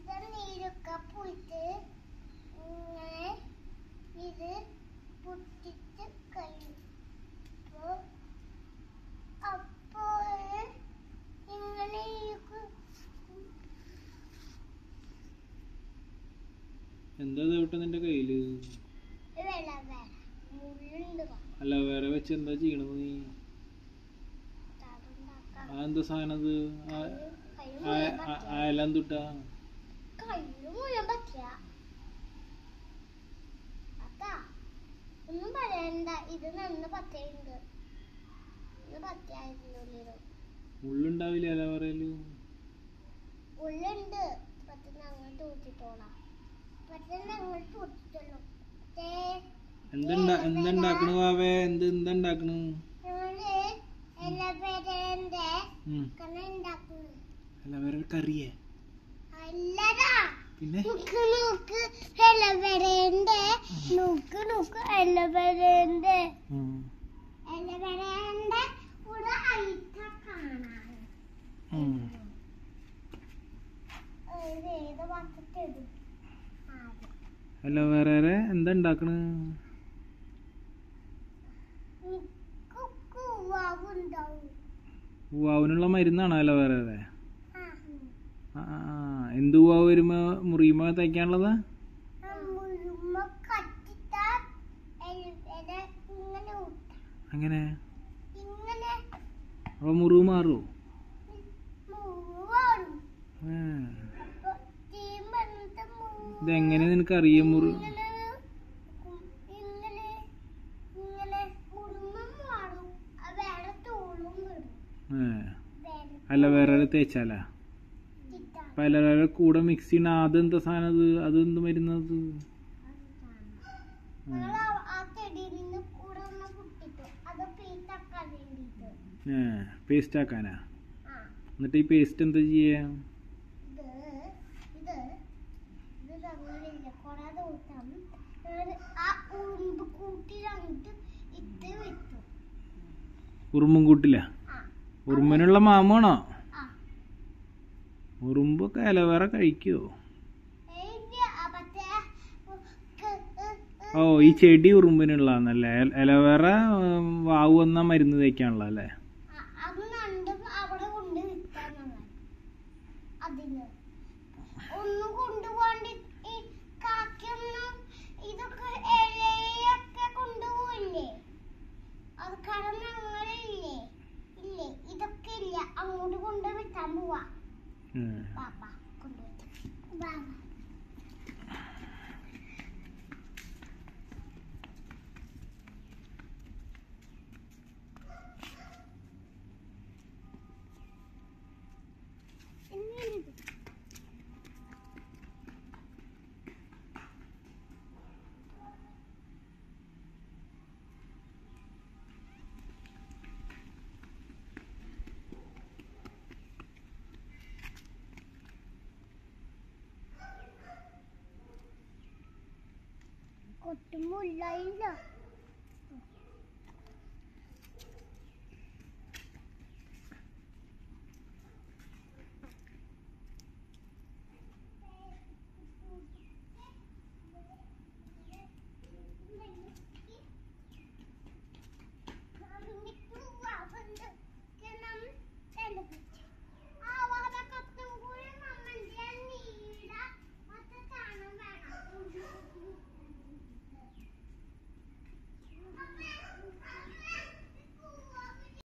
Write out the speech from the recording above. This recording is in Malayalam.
നീരൊക്കെ പോയിട്ട് ഇങ്ങനെ ഇത് പൊട്ടിച്ച് കഴിയും. അപ്പോൾ ഇങ്ങനെ എന്താ ദേവട്ട നിന്റെ കയ്യില്? അല്ല വേറെ വെച്ച് എന്താ ചെയ്യണത് നീ? എന്താ സാധനം അത്? അയലം തൊട്ടാ ഒന്നും പറയണ്ട. ഇത് നന്ന് പറ്റുണ്ട്. ഉള്ളുണ്ടാവില്ല അല്ല പറയല്. ഉള്ളുണ്ട്. പക്ഷെ ഞങ്ങൾ തൂത്തിട്ടോളാം. പക്ഷെ ഞങ്ങൾ തൂത്തിട്ടുള്ളൂ. എന്തുണ്ടാക്കണു വാവേ? എന്തുണ്ടാക്കണു? കറിയേ? പിന്നെ അല്ല വേറെ എന്താ ഉണ്ടാക്കണ്? പൂവാവിനുള്ള മരുന്നാണോ അല്ല വേറെ? എന്ത് പൂവാവ് വരുമ്പോ മുറിയുമ്പോ തയ്ക്കാനുള്ളതാ? അങ്ങനെ അപ്പൊ മുറിവ് മാറുമോ? ഇതെങ്ങനെ നിനക്കറിയാം മുറി? അല്ല വേറെ തേച്ചാലാ? പല കൂടെ മിക്സ് ചെയ്യണ അതെന്താ സാധനം? അതെന്ത് മരുന്നത്? പേസ്റ്റ് ആക്കാനാ? എന്നിട്ട് ഈ പേസ്റ്റ് എന്താ ചെയ്യാ? ഉറുമ്പും കൂട്ടില്ല? ഉറുമ്പിനുള്ള മാമാണോ? ഉറുമ്പൊക്കെ ഇലവേറെ കഴിക്കുവോ? ഓ ഈ ചെടി ഉറുമ്പിനുള്ളതാണല്ലേ? ഇലവേറെ വാവ് വന്നാ മരുന്ന് തേക്കാനുള്ള അല്ലേ? ഇതൊക്കെ ഇല്ല, അങ്ങോട്ട് കൊണ്ടുവിട്ടാൻ പോവാ. കൊട്ടുമുല്ലായില്ല.